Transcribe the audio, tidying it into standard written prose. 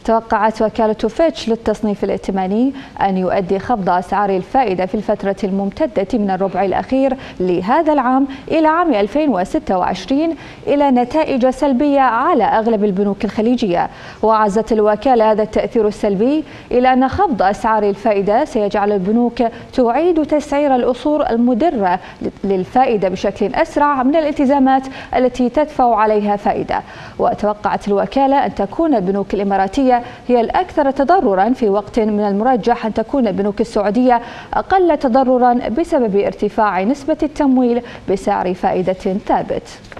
توقعت وكالة فيتش للتصنيف الائتماني أن يؤدي خفض أسعار الفائدة في الفترة الممتدة من الربع الأخير لهذا العام إلى عام 2026 إلى نتائج سلبية على أغلب البنوك الخليجية. وعزت الوكالة هذا التأثير السلبي إلى أن خفض أسعار الفائدة سيجعل البنوك تعيد تسعير الأصول المدرة للفائدة بشكل أسرع من الالتزامات التي تدفع عليها فائدة. وتوقعت الوكالة أن تكون البنوك الإماراتية هي الأكثر تضررا، في وقت من المرجح أن تكون البنوك السعودية أقل تضررا بسبب ارتفاع نسبة التمويل بسعر فائدة ثابت.